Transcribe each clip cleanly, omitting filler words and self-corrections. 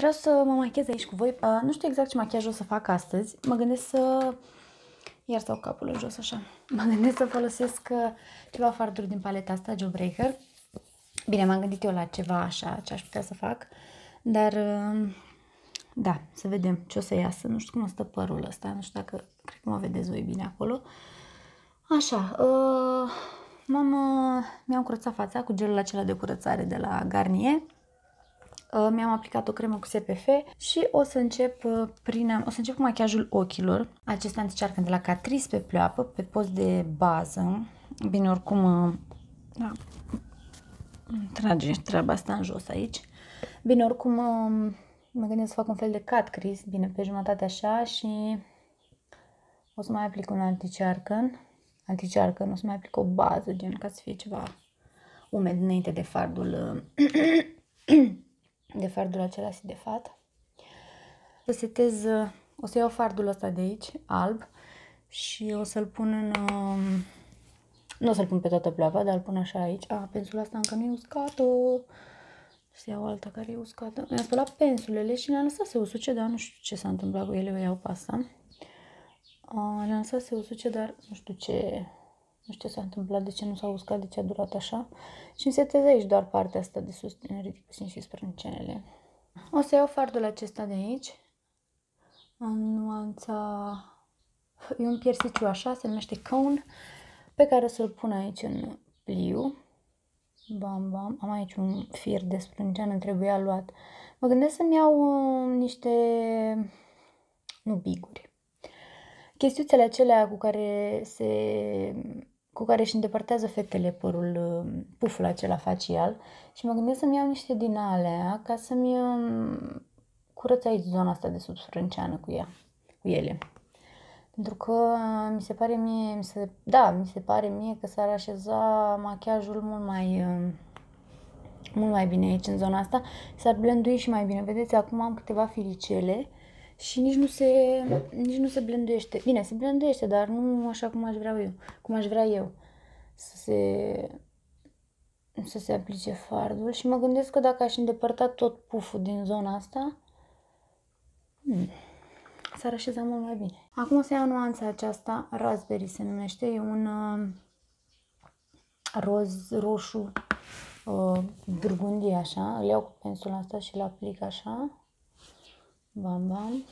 Vreau să mă machez aici cu voi. Nu știu exact ce machiaj o să fac astăzi. Mă gândesc să... Iar stau capul jos așa. Mă gândesc să folosesc ceva farduri din paleta asta, Jawbreaker. Bine, m-am gândit eu la ceva așa ce aș putea să fac. Dar, da, să vedem ce o să iasă. Nu știu cum stă părul ăsta. Nu știu dacă, cred că mă vedeți voi bine acolo. Așa, mi-am curățat fața cu gelul acela de curățare de la Garnier. Mi-am aplicat o cremă cu SPF și o să încep cu machiajul ochilor. Acesta anticearcă de la Catrice pe pleoapă, pe post de bază. Bine, oricum, da, trage treaba asta în jos aici. Bine, oricum, mă gândesc să fac un fel de cut crease, bine, pe jumătate așa și o să mai aplic un anticearcă, o să mai aplic o bază, gen, ca să fie ceva umed înainte de fardul acela sidefat. Să setez, o să iau fardul ăsta de aici, alb, și o să-l pun în... nu o să-l pun pe toată pleoapa, dar îl pun așa aici. Pensul asta încă nu e uscată. Să iau alta care e uscată. Mi-am spălat pensulele și le-am lăsat să usuce, dar nu știu ce s-a întâmplat cu ele, o iau pe asta. Le-am lăsat să usuce, dar nu știu ce s-a întâmplat, de ce nu s-a uscat, de ce a durat așa. Și îmi setez aici doar partea asta de sus, ridic puțin și sprâncenele. O să iau fardul acesta de aici, în nuanța... E un piersiciu așa, se numește Cone, pe care o să-l pun aici în pliu. Bam, bam. Am aici un fir de sprânceană, trebuia luat. Mă gândesc să-mi iau niște... nu biguri. Chestiuțele acelea cu care își îndepărtează fetele părul, puful acela facial, și mă gândesc să-mi iau niște din alea ca să-mi curăț aici zona asta de sub sprânceană cu ele. Pentru că mi se pare mie că s-ar așeza machiajul mult mai bine aici în zona asta, s-ar blendui și mai bine. Vedeți, acum am câteva firicele și nici nu se blenduiește. Bine, se blenduiește, dar nu așa cum aș vrea eu să se aplice fardul. Și mă gândesc că dacă aș îndepărta tot puful din zona asta, s-ar așeza mult mai bine. Acum o să iau nuanța aceasta, Raspberry se numește, e un roz roșu burgundie așa. Îl iau cu pensul asta și îl aplic așa. Bam, bam.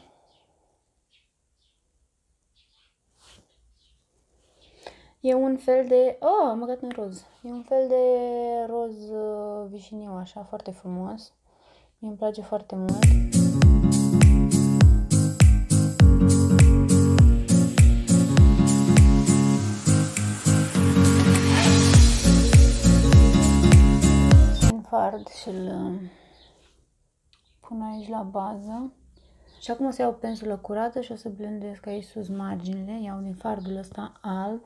E un fel de... am băgat în roz. E un fel de roz vișiniu așa, foarte frumos. Mie îmi place foarte mult. Fard și îl pun aici la bază. Și acum o să iau pensulă curată și o să blenduiesc aici sus marginile. Iau din fardul ăsta alb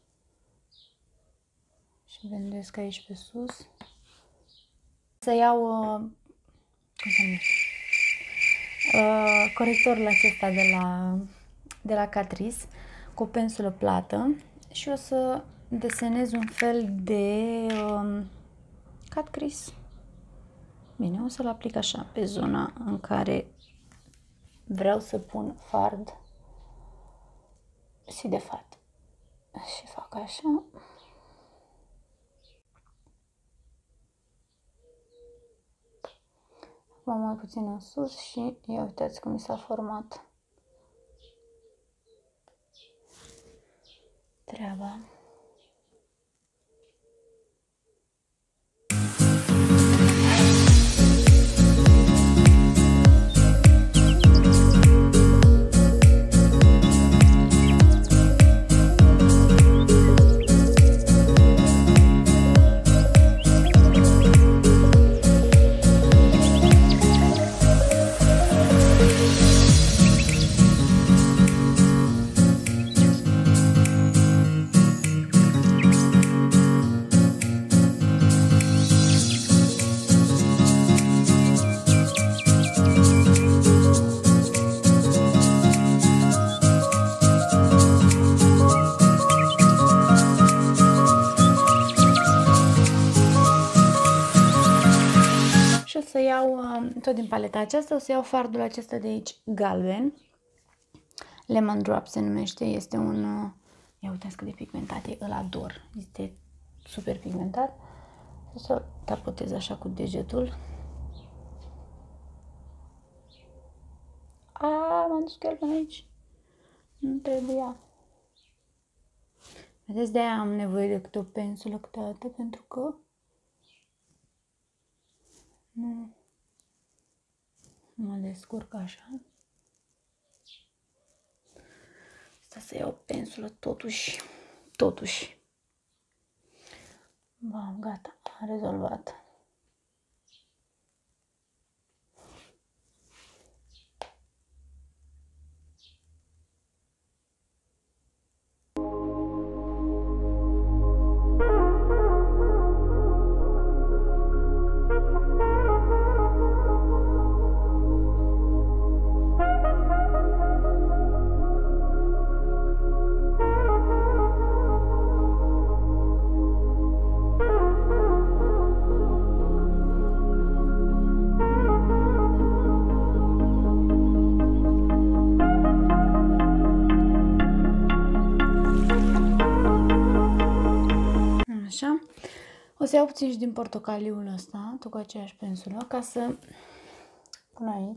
și blenduiesc aici pe sus. Să iau corectorul acesta de la Catrice cu o pensulă plată și o să desenez un fel de cut crease. Bine, o să-l aplic așa pe zona în care vreau să pun fard sidefat. Și fac așa. Acum mai puțin în sus și ia uitați cum mi s-a format treaba. să iau, tot din paleta aceasta, o să iau fardul acesta de aici, galben. Lemon Drop se numește, este un... Ia uitați cât de pigmentat e, îl ador. Este super pigmentat. O să tapotez așa cu degetul. M-am dus chiar până aici. Nu trebuia. Vedeți, de-aia am nevoie de câte o pensulă câteodată, pentru că nu mă descurc așa. Asta să iau o pensulă totuși. Bam, gata, am rezolvat. Așa. O să iau puțin și din portocaliul ăsta, tot cu aceeași pensulă, ca să pun aici.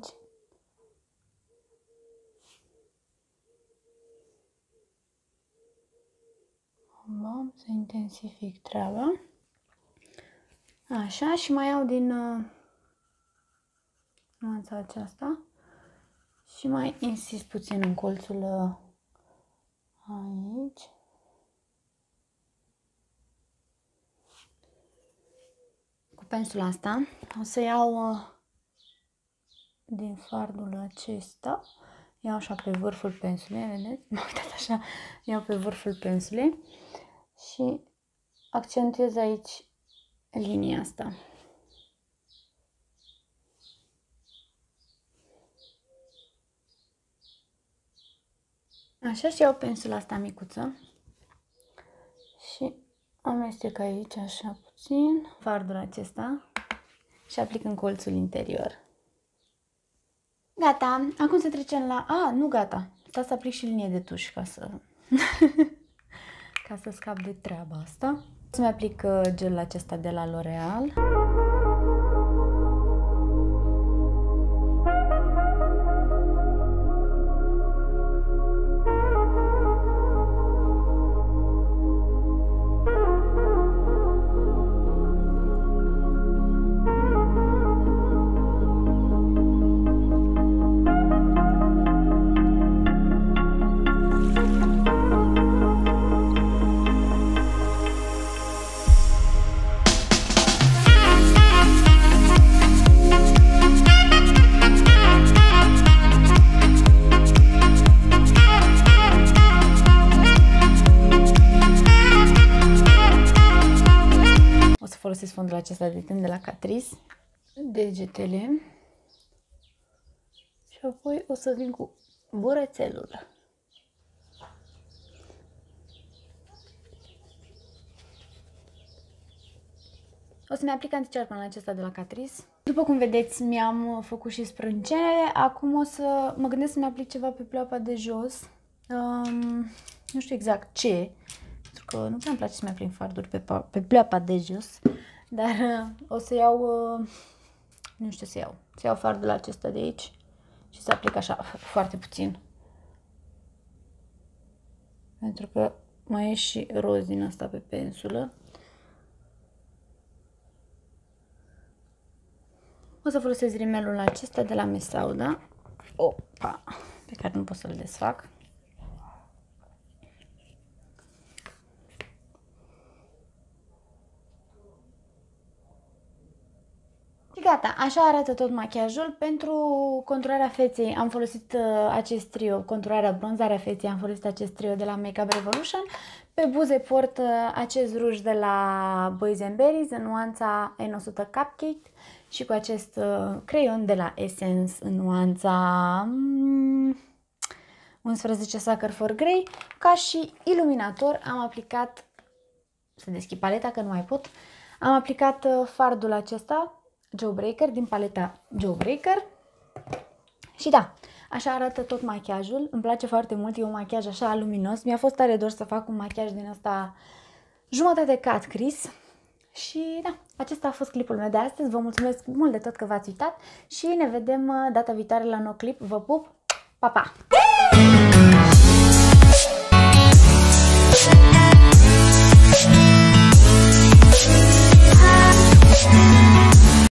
Bun, să intensific treaba. Așa, și mai iau din nuanța aceasta și mai insist puțin în colțul aici. Pensula asta o să iau din fardul acesta, iau așa pe vârful pensulei, vedeți? M-am uitat așa, iau pe vârful pensulei și accentuez aici linia asta. Așa, și iau pensula asta micuță și amestec aici așa puțin fardul acesta și aplic în colțul interior. Gata, acum să trecem la... nu gata, stați să aplic și linie de tuș ca să... ca să scap de treaba asta. Să-mi aplic gelul acesta de la L'Oreal. Folosesc fondul acesta de ten de la Catrice, degetele, și apoi o să vin cu burețelul. O să-mi aplic anticercul acesta de la Catrice. După cum vedeți, mi-am făcut și sprâncenele. Acum o să mă gândesc să-mi aplic ceva pe pleoapa de jos. Nu știu exact ce, pentru că nu prea îmi place să-mi aplic farduri pe pleoapa de jos. Dar o să iau, nu știu să iau. Să iau fardul acesta de aici și să aplic așa foarte puțin. Pentru că mai e și roz din asta pe pensulă. O să folosesc rimelul acesta de la Mesauda. Opa! Pe care nu pot să-l desfac. Gata, așa arată tot machiajul. Pentru conturarea feței am folosit acest trio, conturarea bronzarea feței, am folosit acest trio de la Makeup Revolution. Pe buze port acest ruj de la Boys & Berries în nuanța N100 Cupcake și cu acest creion de la Essence în nuanța 11 Sucker for Grey. Ca și iluminator am aplicat, să deschid paleta că nu mai pot, am aplicat fardul acesta Jawbreaker din paleta Jawbreaker. Și da, așa arată tot machiajul. Îmi place foarte mult, e un machiaj așa luminos. Mi-a fost tare dor să fac un machiaj din ăsta jumătate cut crease. Și da, acesta a fost clipul meu de astăzi. Vă mulțumesc mult de tot că v-ați uitat și ne vedem data viitoare la un nou clip. Vă pup! Pa, pa!